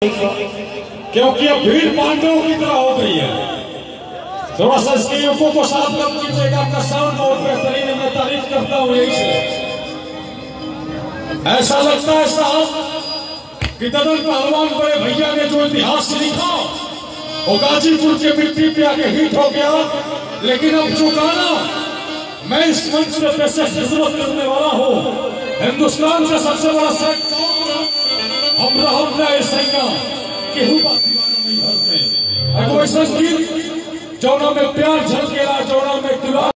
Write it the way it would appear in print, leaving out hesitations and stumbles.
क्योंकि अब भीड़ पांडवों की तरह हो गई है। थोड़ा सा इसके युवकों को साफ कर कीजिएगा। आपका साउंड बहुत बेहतरीन है, मैं तारीफ करता हूँ। यही से ऐसा लगता है साहब कि ददन पहलवान बड़े भैया ने जो इतिहास लिखा वो गाजीपुर के मिट्टी पे आके हिट हो गया। लेकिन अब जो गाना मैं इस मंच पे पेशकश करने वाला हूँ, हिंदुस्तान का सबसे बड़ा सेट हम सैया केहू बात नहीं हर में। ऐसा गीत जौना में प्यार झलकेला, जौना में